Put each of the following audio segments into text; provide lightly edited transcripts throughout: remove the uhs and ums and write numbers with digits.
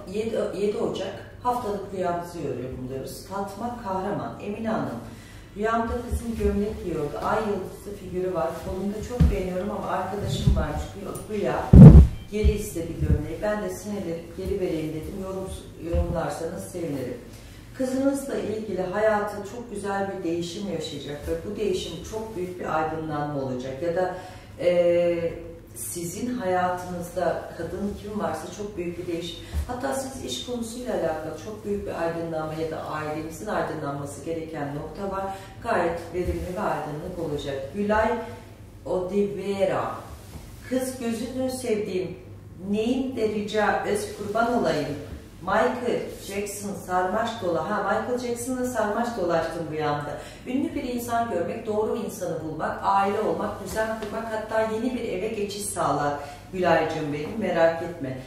7 Ocak haftalık rüyamızı yorumluyoruz. Fatma Kahraman, Emine Hanım. Rüyamda kızım gömlek giyiyordu. Ay yıldızı figürü var. Kolunda çok beğeniyorum ama arkadaşım varmış. Rüya geri istedi gömleği. Ben de sinirlenip geri vereyim dedim. Yorumlarsanız sevinirim. Kızınızla ilgili hayatı çok güzel bir değişim yaşayacak ve bu değişim çok büyük bir aydınlanma olacak. Ya da sizin hayatınızda kadın kim varsa çok büyük bir değişim. Hatta siz iş konusuyla alakalı çok büyük bir aydınlanma ya da ailenizin aydınlanması gereken nokta var. Gayet verimli ve aydınlık olacak. Gülay Odivera. Kız gözünü sevdiğim, neyin de rica öz kurban olayım. Michael Jackson sarmaş dola. Michael Jackson'la sarmaş dolaştım rüyamda. Ünlü bir insan görmek, doğru insanı bulmak, aile olmak, düzen kurmak, hatta yeni bir eve geçiş sağlar. Gülaycığım benim, merak etme.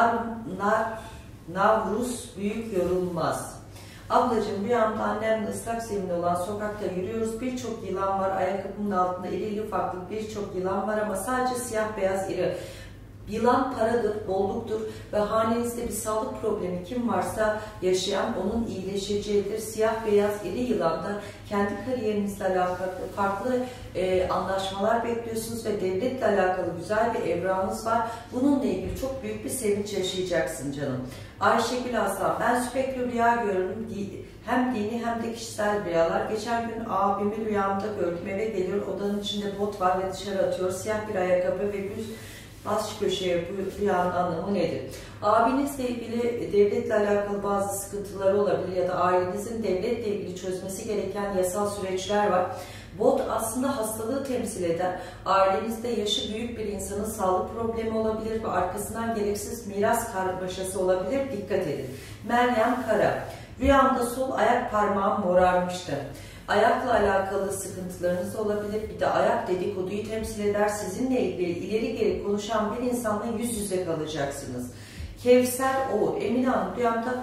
Navruz büyük yorulmaz. Ablacığım rüyamda annemle ıslak zeminli olan sokakta yürüyoruz. Birçok yılan var. Ayakkabımın altında irili ufaklı birçok yılan var ama sadece siyah beyaz iri. Yılan paradır, bolluktur ve hanenizde bir sağlık problemi kim varsa yaşayan onun iyileşeceğidir. Siyah beyaz iri yılanda kendi kariyerinizle alakalı farklı anlaşmalar bekliyorsunuz ve devletle alakalı güzel bir evranınız var. Bununla ilgili çok büyük bir sevinç yaşayacaksın canım. Ayşegül Aslan, ben sürekli rüya görüyorum. Hem dini hem de kişisel rüyalar. Geçen gün abimi rüyamda gördüm. Eve geliyor, odanın içinde bot var ve dışarı atıyor. Siyah bir ayakkabı ve bir baş köşeye bu rüyanın anlamı nedir? Abinizle ilgili devletle alakalı bazı sıkıntıları olabilir ya da ailenizin devletle ilgili çözmesi gereken yasal süreçler var. Bot aslında hastalığı temsil eder. Ailenizde yaşı büyük bir insanın sağlık problemi olabilir ve arkasından gereksiz miras karmaşası olabilir. Dikkat edin. Meryem Kara. Rüyamda sol ayak parmağım morarmıştı. Ayakla alakalı sıkıntılarınız olabilir. Bir de ayak dedikoduyu temsil eder. Sizinle ilgili ileri geri konuşan bir insanla yüz yüze kalacaksınız. Kevser Oğur. Emine Hanım, rüyamda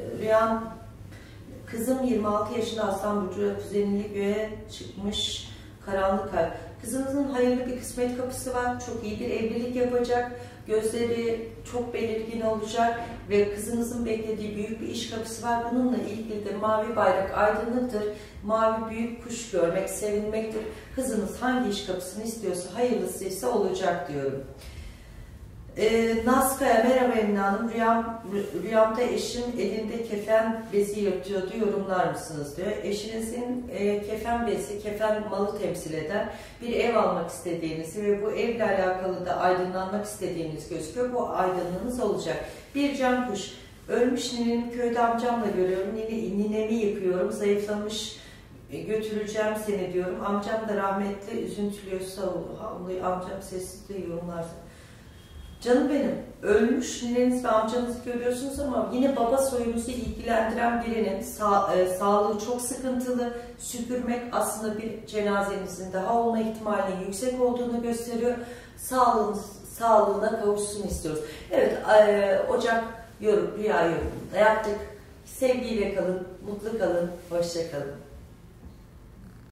kızım 26 yaşında Aslan Burcu, kuzenini göğe çıkmış, karanlık kalp. Kızınızın hayırlı bir kısmet kapısı var. Çok iyi bir evlilik yapacak. Gözleri çok belirgin olacak ve kızınızın beklediği büyük bir iş kapısı var. Bununla ilgili de mavi bayrak aydınlıktır. Mavi büyük kuş görmek, sevinmektir. Kızınız hangi iş kapısını istiyorsa, hayırlısıysa olacak diyorum. Nazkaya, merhaba Emine Hanım. Rüyamda eşim elinde kefen bezi yırtıyordu. Yorumlar mısınız diyor. Eşinizin kefen bezi, kefen malı temsil eder. Bir ev almak istediğinizi ve bu evle alakalı da aydınlanmak istediğiniz gözüküyor. Bu aydınlığınız olacak. Bir can kuş. Ölmüş ninemi köyde amcamla görüyorum. Ninemi yıkıyorum. Zayıflamış, götüreceğim seni diyorum. Amcam da rahmetli, üzüntülüyorsa amcam sessiz de yorumlar. Canım benim, ölmüş nineniz ve amcanızı görüyorsunuz ama yine baba soyunuzu ilgilendiren birinin sağlığı çok sıkıntılı. Süpürmek aslında bir cenazenizin daha olma ihtimalinin yüksek olduğunu gösteriyor. Sağlığına kavuşsun istiyoruz. Evet, Ocak rüya yorumunda yaptık. Sevgiyle kalın, mutlu kalın, hoşça kalın.